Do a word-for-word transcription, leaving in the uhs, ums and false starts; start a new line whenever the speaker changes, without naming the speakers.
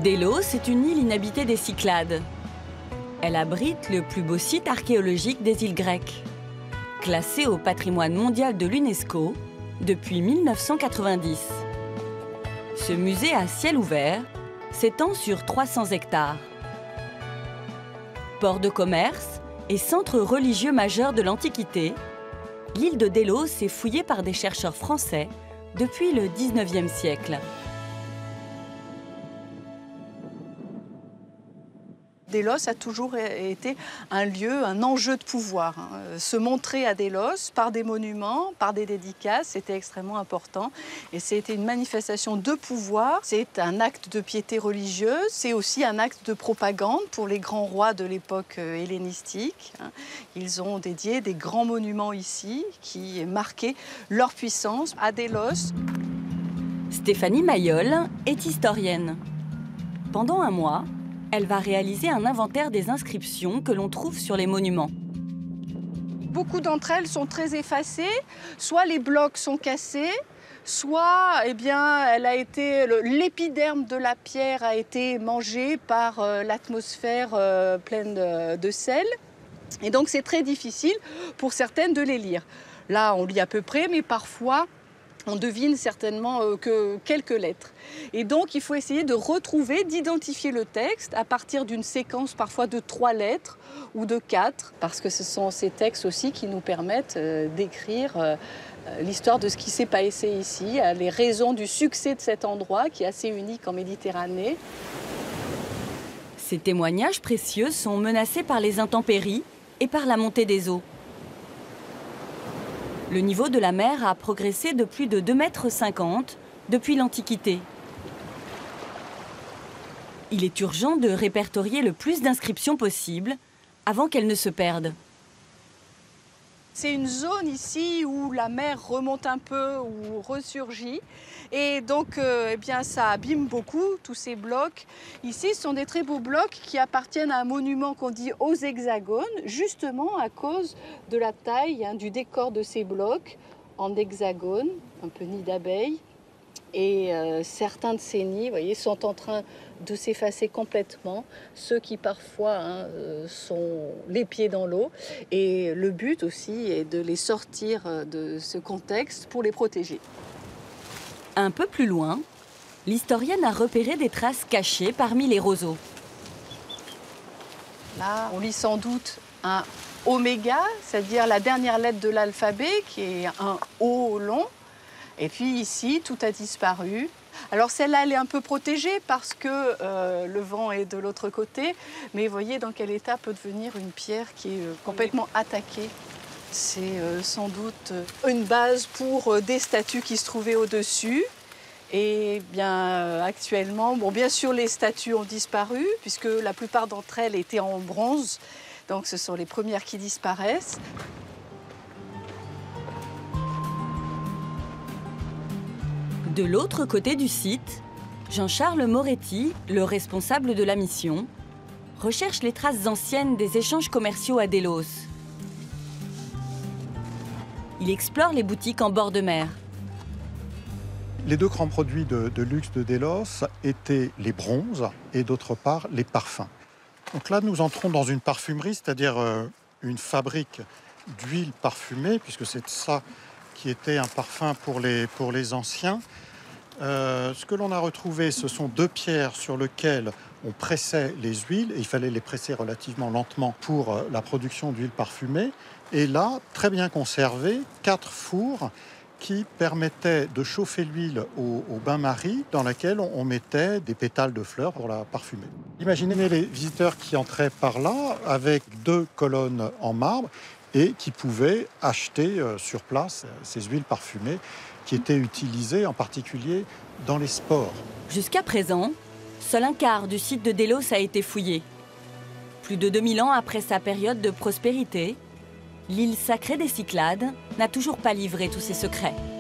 Délos est une île inhabitée des Cyclades. Elle abrite le plus beau site archéologique des îles grecques, classé au patrimoine mondial de l'UNESCO depuis mille neuf cent quatre-vingt-dix. Ce musée à ciel ouvert s'étend sur trois cents hectares. Port de commerce et centre religieux majeur de l'Antiquité, l'île de Délos est fouillée par des chercheurs français depuis le dix-neuvième siècle.
Délos a toujours été un lieu, un enjeu de pouvoir. Se montrer à Délos par des monuments, par des dédicaces, c'était extrêmement important. Et c'était une manifestation de pouvoir. C'est un acte de piété religieuse. C'est aussi un acte de propagande pour les grands rois de l'époque hellénistique. Ils ont dédié des grands monuments ici qui marquaient leur puissance à Délos.
Stéphanie Mayol est historienne. Pendant un mois, elle va réaliser un inventaire des inscriptions que l'on trouve sur les monuments.
Beaucoup d'entre elles sont très effacées, soit les blocs sont cassés, soit eh bien, elle a été, l'épiderme de la pierre a été mangé par euh, l'atmosphère euh, pleine de, de sel. Et donc c'est très difficile pour certaines de les lire. Là, on lit à peu près, mais parfois, on devine certainement que quelques lettres. Et donc, il faut essayer de retrouver, d'identifier le texte à partir d'une séquence parfois de trois lettres ou de quatre, parce que ce sont ces textes aussi qui nous permettent d'écrire l'histoire de ce qui s'est passé ici, les raisons du succès de cet endroit qui est assez unique en Méditerranée.
Ces témoignages précieux sont menacés par les intempéries et par la montée des eaux. Le niveau de la mer a progressé de plus de deux mètres cinquante depuis l'Antiquité. Il est urgent de répertorier le plus d'inscriptions possible avant qu'elles ne se perdent.
C'est une zone ici où la mer remonte un peu ou ressurgit. Et donc, euh, eh bien, ça abîme beaucoup, tous ces blocs. Ici, ce sont des très beaux blocs qui appartiennent à un monument qu'on dit aux hexagones, justement à cause de la taille hein, du décor de ces blocs en hexagone, un peu nid d'abeille. Et euh, certains de ces nids, vous voyez, sont en train de s'effacer complètement, ceux qui parfois hein, sont les pieds dans l'eau. Et le but aussi est de les sortir de ce contexte pour les protéger.
Un peu plus loin, l'historienne a repéré des traces cachées parmi les roseaux.
Là, on lit sans doute un oméga, c'est-à-dire la dernière lettre de l'alphabet, qui est un O long. Et puis ici, tout a disparu. Alors celle-là, elle est un peu protégée parce que euh, le vent est de l'autre côté. Mais vous voyez dans quel état peut devenir une pierre qui est euh, complètement attaquée. C'est euh, sans doute une base pour euh, des statues qui se trouvaient au-dessus. Et bien euh, actuellement, bon, bien sûr, les statues ont disparu puisque la plupart d'entre elles étaient en bronze. Donc ce sont les premières qui disparaissent.
De l'autre côté du site, Jean-Charles Moretti, le responsable de la mission, recherche les traces anciennes des échanges commerciaux à Délos. Il explore les boutiques en bord de mer.
Les deux grands produits de, de luxe de Délos étaient les bronzes et d'autre part les parfums. Donc là, nous entrons dans une parfumerie, c'est-à-dire euh, une fabrique d'huile parfumée, puisque c'est ça qui était un parfum pour les, pour les anciens. Euh, ce que l'on a retrouvé, ce sont deux pierres sur lesquelles on pressait les huiles, et il fallait les presser relativement lentement pour la production d'huile parfumée. Et là, très bien conservé, quatre fours qui permettaient de chauffer l'huile au, au bain-marie dans laquelle on, on mettait des pétales de fleurs pour la parfumer. Imaginez les visiteurs qui entraient par là avec deux colonnes en marbre et qui pouvaient acheter euh, sur place ces huiles parfumées qui étaient utilisées en particulier dans les sports.
Jusqu'à présent, seul un quart du site de Délos a été fouillé. Plus de deux mille ans après sa période de prospérité, l'île sacrée des Cyclades n'a toujours pas livré tous ses secrets.